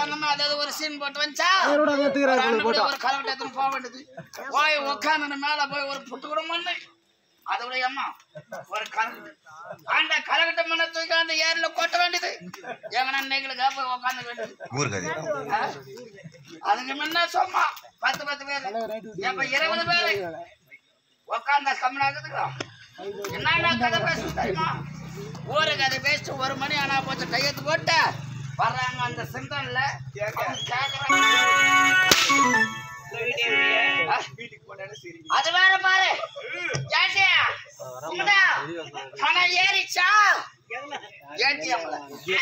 உட்காந்தமா அதாவது ஒரு சீன் போட்டு வந்துச்சா ஒரு கலவட்டத்துல போக வேண்டியது போய் உட்காந்து மேல போய் ஒரு புட்டு கூட மண்ணு அதோட அம்மா ஒரு அந்த கலகட்ட மண்ணை தூக்கி அந்த ஏரியில கொட்ட வேண்டியது எங்கன்னா நெய்களுக்காக போய் உட்காந்து வேண்டியது அதுக்கு முன்ன சும்மா 10 பேர் எப்ப 20 பேரு உட்காந்தா கம்மனாக்குதுங்களா என்ன கதை பேச தெரியுமா ஊரு கதை பேசிட்டு 1 மணி ஆனா போச்சு கையெழுத்து போட்டு வர்றாங்க அந்த சென்டர்ல அது வேற பாரு பணம் ஏறிச்சா ஏடிஎம்ல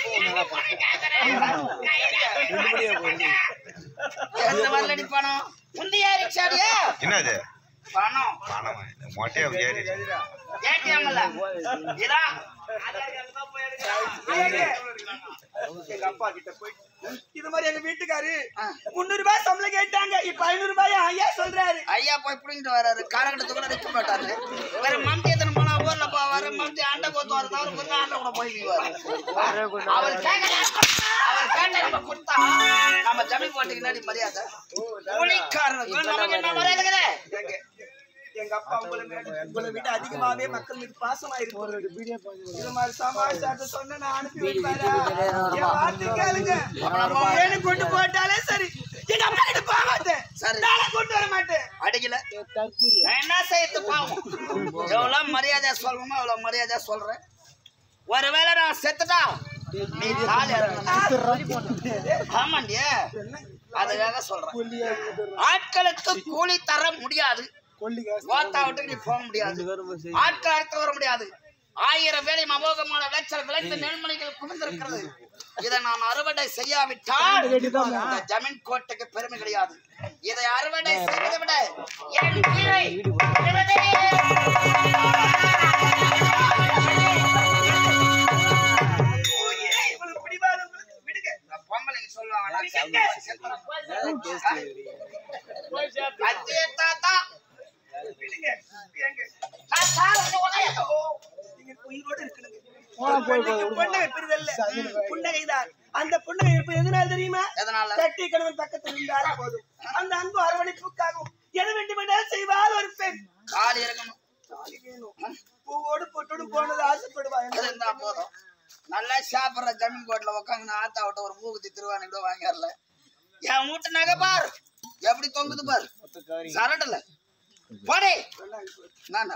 எந்த வரலடி பணம் முந்தி ஏறிச்சாடியா என்னது பணம் மொட்டையா ஏடிஎம்ல இதான் எங்க அப்பா கிட்ட போய் இது மாதிரி எங்க வீட்டுக்காரு 300 ரூபாய் சம்பளம் கேட்டாங்க இப்ப 500 ரூபாய் ஐயா சொல்றாரு ஐயா போய் புடிங்கிட்டு வர்றாரு காலகட்டத்துக்குள்ள நிக்க மாட்டாரு வேற மம்தி எத்தனை போனா ஊர்ல போவாரு மம்தி அண்டை போத்து வரது அவரு கொஞ்சம் ஆண்டை கூட போய் அவர் கேட்ட கொடுத்தா நம்ம ஜமீன் போட்டுக்கு நாடி மரியாதை கூலிக்காரனுக்கு நமக்கு என்ன மரியாதை இருக்குது எங்க அப்பா உங்களை விட அதிகமாவே மக்கள் மீது பாசமா இருக்கு இது மாதிரி சமாளிச்சாட்ட சொன்ன நான் அனுப்பி வைப்பேன் கொண்டு போட்டாலே சரி எங்க அப்பா கிட்ட போக மாட்டேன் நாளை கொண்டு வர மாட்டேன் அடிக்கல நான் என்ன செய்யறது பாவம் எவ்வளவு மரியாதையா சொல்லணுமோ அவ்வளவு மரியாதையா சொல்றேன் ஒருவேளை நான் செத்துட்டா நீ காலி ஆமாண்டிய அதுக்காக சொல்றேன் ஆட்களுக்கு கூலி தர முடியாது ஓத்தாவிட்டு நீ போக முடியாது ஆட்கள் அடுத்து வர முடியாது 1000 வேலை அமோகமான விளைச்சல் விளைத்து நெல்மணிகள் குவிந்திருக்கிறது இதை நான் அறுவடை செய்யாவிட்டால் இந்த ஜமீன் கோட்டைக்கு பெருமை கிடையாது இதை அறுவடை செய்வதை விட என் உயிரை பொம்பளைங்க சொல்லுவாங்க அந்த புன்னகை இருப்பது எதனால தெரியுமா கட்டி கணவன் பக்கத்தில் இருந்தாலே போதும் அந்த அன்பு அரவணைப்புக்காகவும் எது வேண்டுமென்றாலும் செய்வாள் ஒரு பெண் காலி இருக்கணும் பூவோடு பொட்டோடு போனது ஆசைப்படுவாங்க போதும் நல்லா சாப்பிடுற ஜமீன் கோட்ல உட்காந்து ஆத்தா விட்ட ஒரு மூக்குத்தி திருவானி கூட வாங்கிடல என் வீட்டு நகை பாரு எப்படி தொங்குது பாரு சரடல போடே நானா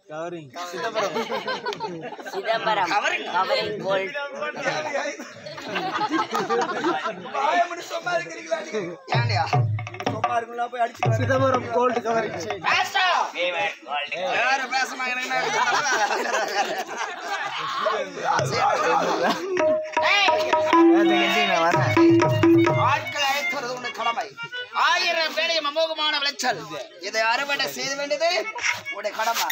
சிதம்பரம் கவரிங் கோல்ட் சும்மா இருக்கிறீங்களா ஏண்டியா சும்மா இருக்குங்களா போய் அடிச்சு சிதம்பரம் கோல்ட் கவரிங் யாரு பேசுனாங்க ஆட்களை அழைத்துறது உன் கடமை 1000 வேலை அமோகமான விளைச்சல் இதை அறுவடை செய்ய வேண்டியது உடைய கடமை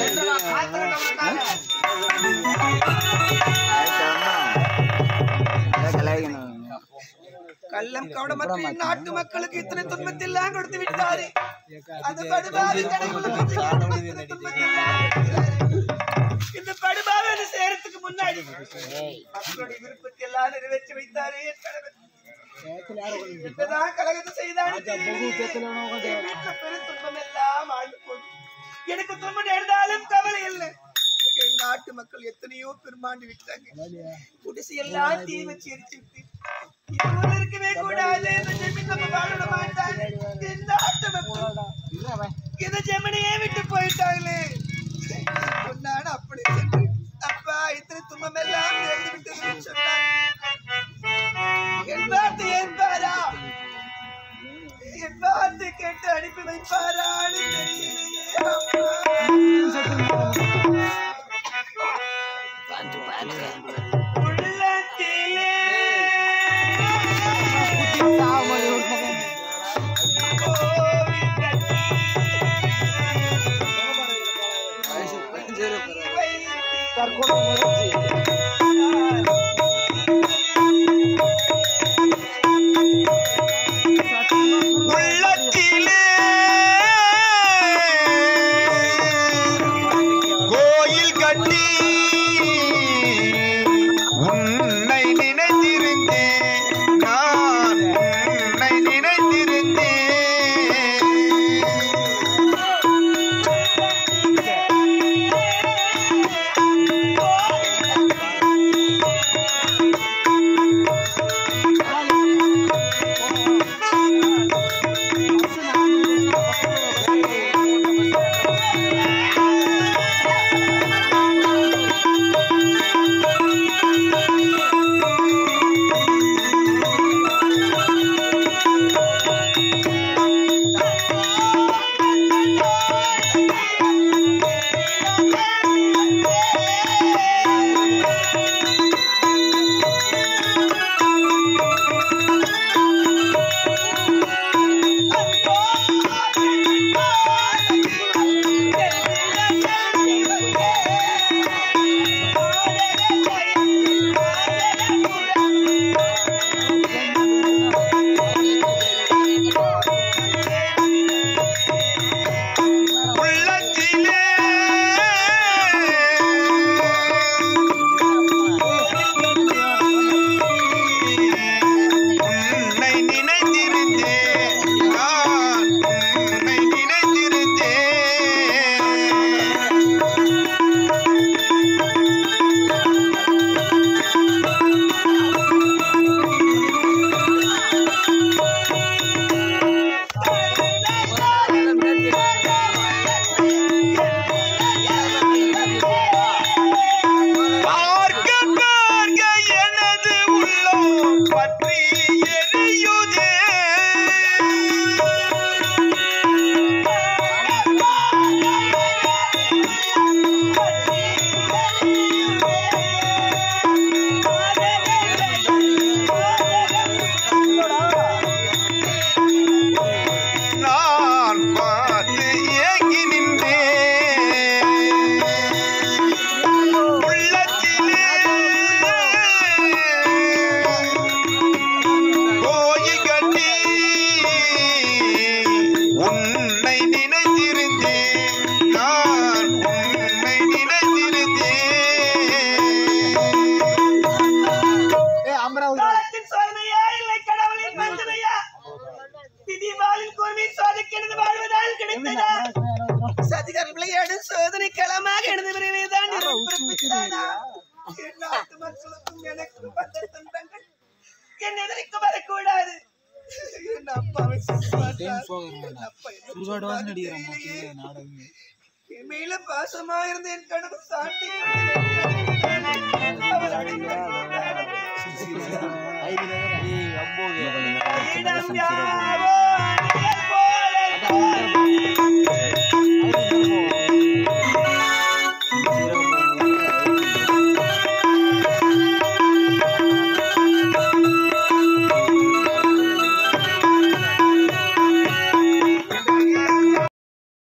கள்ளம் கவனமற்ற நாட்டு மக்களுக்கு இத்தனை துன்பத்தை எல்லாம் கொடுத்து விட்டாரு அந்த படுபாவி இந்த படுபாவை சேரத்துக்கு முன்னாடி மக்களுடைய விருப்பத்தை எல்லாம் நிறைவேற்றி வைத்தாரு என்னதான் கலகத்தை செய்தாரு துன்பம் எல்லாம் ஆழ்ந்து போகுது எனக்கு துன்பம் நேர்ந்தாலும் கவலை இல்லை நாட்டு மக்கள் எத்தனையோ பெருமாண்டு விட்டாங்க குடிசை எல்லாம் தீ வச்சு எரிச்சு விட்டு இது இருக்கவே கூடாது இந்த ஜெமினியே விட்டு போயிட்டாங்களே சொன்னான் அப்படி அப்பா இத்தனை துன்பம் எல்லாம் விட்டு சொன்னாங்க என் வார்த்தை ஏற்பாரா என் வார்த்தை கேட்டு அனுப்பி வைப்பாரான்னு உள்ளத்திலே கோயில் கட்டி உன்னை நினைத்திருந்தேன் நான் சதிகார விளையாடு சோதனை களமாக எனது விரைவேதான் நாட்டு மக்களுக்கும் எனக்கு வந்த துன்பங்கள் என் எதிர்க்கு வரக்கூடாது. என் அப்பாவை என் மேல பாசமா இருந்த என் கணவர் சாட்டி இடம் யார்